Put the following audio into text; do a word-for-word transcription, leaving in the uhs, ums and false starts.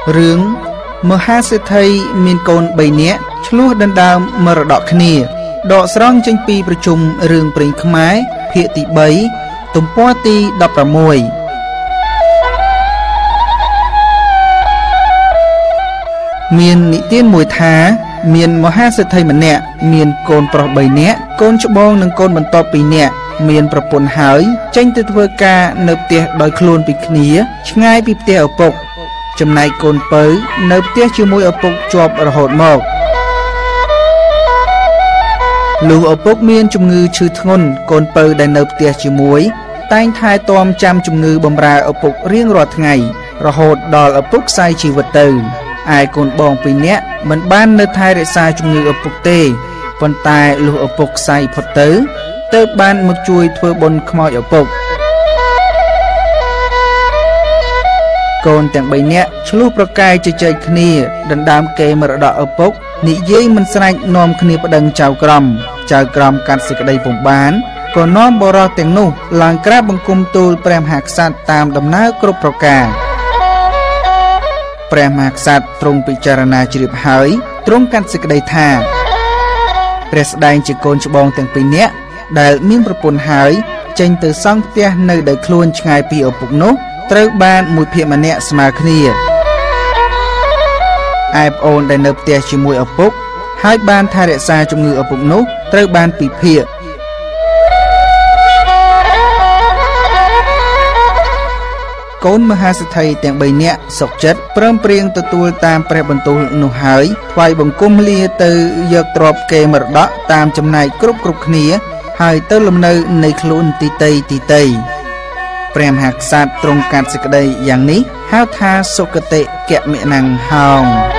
រឿងមហាសេដ្ឋីមានកូនបីនាក់ឆ្លោះដណ្ដើមមរតកគ្នាដកស្រង់ចេញពីប្រជុំរឿងព្រេងខ្មែរភាគទីបីទំព័រទីដប់ប្រាំមួយមាននិទានមួយថាមានមហាសេដ្ឋីម្នាក់មានកូនប្រុសបីនាក់កូនច្បងនិងកូនបន្ទាប់ពីរនាក់មានប្រពន្ធហើយចេញទៅធ្វើការនៅផ្ទះដោយខ្លួនពីគ្នាឆ្ងាយពីផ្ទះឪពុកចំណែកកូនពៅនៅផ្ទះជាមួយឪពុកជាប់រហូតមកលុះឪពុកមានជំងឺឈឺធ្ងន់កូនពៅដែលនៅផ្ទះជាមួយតែងថែទាំចាំជំងឺបម្រើឪពុករៀងរាល់ថ្ងៃរហូតដល់ឪពុកខ្សែជីវិតទៅឯកូនបងពីរនាក់មិនបាននៅថែរក្សាជំងឺឪពុកទេប៉ុន្តែលុះឪពុកខ្សែផុតទៅទើបបានមកជួយធ្វើបុណ្យខ្មោចឪពុកកូនទាំងបីនាក់ឆ្លោះប្រកែកជជែកគ្នាដណ្ដើមកេរមរតកឪពុកនិយាយមិនស្រេចនាំគ្នាប្តឹងចៅក្រមចៅក្រមកាត់សេចក្តីពុំបានក៏នាំបរិសទាំងនោះឡើងក្រាបបង្គំទូលព្រះមហាក្សត្រតាមដំណើរគ្រប់ប្រការព្រះមហាក្សត្រទ្រង់ពិចារណាជ្រាបហើយទ្រង់កាត់សេចក្តីថាព្រះស្ដែងជាកូនច្បងទាំងពីរនាក់ដែលមានប្រពន្ធហើយចេញទៅសង់ផ្ទះនៅដោយខ្លួនឆ្ងាយពីឪពុកនោះត្រូវបានមួយភាគម្នាក់ស្មើគ្នាឯប្អូនដែលនៅផ្ទះជាមួយឪពុកហើយបានថែរក្សាជំងឺឪពុកនោះត្រូវបានពីភាគកូនមហាសេដ្ឋីទាំងបីនាក់សុខចិត្តព្រមព្រៀងទទួលតាមព្រះបន្ទូលនោះហើយថ្វាយបង្គំលាទៅយកទ្រព្យកេរមរតកតាមចំណែកគ្រប់គ្រប់គ្នាហើយទៅលំនៅនៃខ្លួនទីតីទីតីព្រះមហាក្សត្រទ្រង់កាត់សេចក្តីយ៉ាងនេះហៅថាសុគតិកមិណង្ហោង